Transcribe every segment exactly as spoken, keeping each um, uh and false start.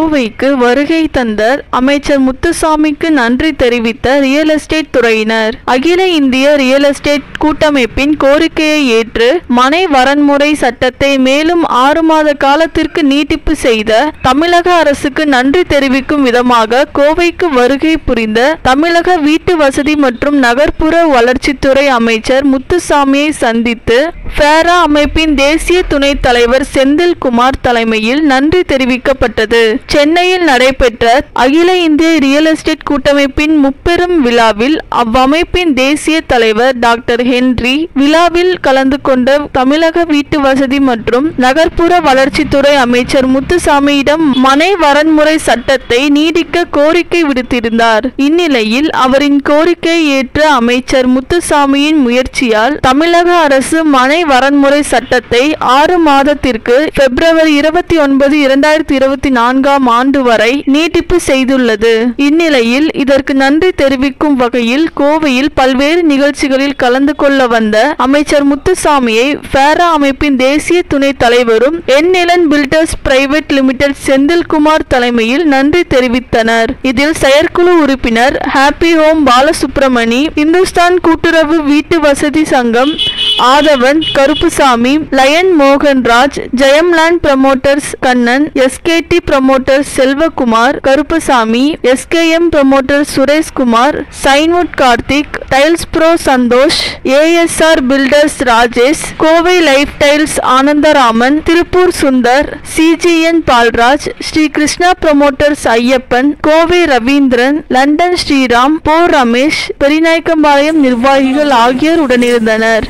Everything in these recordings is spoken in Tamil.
கோவைக்கு வருகை தந்த அமைச்சர் முத்துசாமிக்கு நன்றி தெரிவித்த ரியல் எஸ்டேட் துறையினர். அகில இந்திய ரியல் எஸ்டேட் கூட்டமைப்பின் கோரிக்கையை ஏற்று மனை வரன்முறை சட்டத்தை மேலும் ஆறு மாத காலத்திற்கு நீட்டிப்பு செய்த தமிழக அரசுக்கு நன்றி தெரிவிக்கும் விதமாக கோவைக்கு வருகை புரிந்த தமிழக வீட்டு வசதி மற்றும் நகர்ப்புற வளர்ச்சித்துறை அமைச்சர் முத்துசாமியை சந்தித்து ஃபேரா அமைப்பின் தேசிய துணைத் தலைவர் செந்தில்குமார் தலைமையில் நன்றி தெரிவிக்கப்பட்டது. சென்னையில் நடைபெற்ற அகில இந்திய ரியல் எஸ்டேட் கூட்டமைப்பின் முப்பெரும் விழாவில் அவ்வமைப்பின் தேசிய தலைவர் டாக்டர் ஹென்றி விழாவில் கலந்து கொண்ட தமிழக வீட்டு வசதி மற்றும் நகர்ப்புற வளர்ச்சித்துறை அமைச்சர் முத்துசாமியிடம் மனை வரன்முறை சட்டத்தை நீடிக்க கோரிக்கை விடுத்திருந்தார். இந்நிலையில் அவரின் கோரிக்கையை ஏற்ற அமைச்சர் முத்துசாமியின் முயற்சியால் தமிழக அரசு மனை வரன்முறை சட்டத்தை ஆறு மாதத்திற்கு பிப்ரவரி இருபத்தி ஒன்பது இரண்டாயிரத்தி இருபத்தி நான்காம் ஆண்டு வரை நீட்டிப்பு செய்துள்ளது. இந்நிலையில் இதற்கு நன்றி தெரிவிக்கும் வகையில் கோவையில் பல்வேறு நிகழ்ச்சிகளில் கலந்து கொள்ள வந்த அமைச்சர் முத்துசாமியை ஃபேரா அமைப்பின் தேசிய துணைத் தலைவரும் NLN builders private limited Senthilkumar தலைமையில் நன்றி தெரிவித்தனர். இதில் செயற்குழு உறுப்பினர் ஹாப்பி ஹோம் பாலசுப்ரமணி, இந்துஸ்தான் கூட்டுறவு வீட்டு வசதி சங்கம் Aadhavan Karuppusamy, lion Mohanraj, Jayamland promoters Kannan, SKD promoters Selvakumar Karuppusamy, SKM promoters Sureshkumar, சைன்வுட் Karthik, tiles pro Santhosh, ASR builders Rajesh, Kovai life tiles Anandaraman, Tiruppur Sundar, CGN Palraj, Sri Krishna promoters Ayyappan, Kovai Ravindran, London Sriram, போ ரமேஷ், பெரிநாயக்கம்பாளையம் நிர்வாகிகள் ஆகியோர் உடனிருந்தனர்.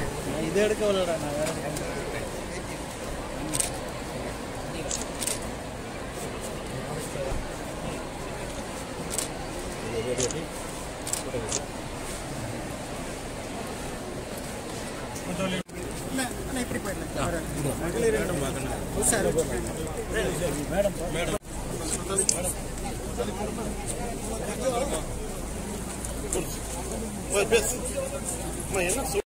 மேடம்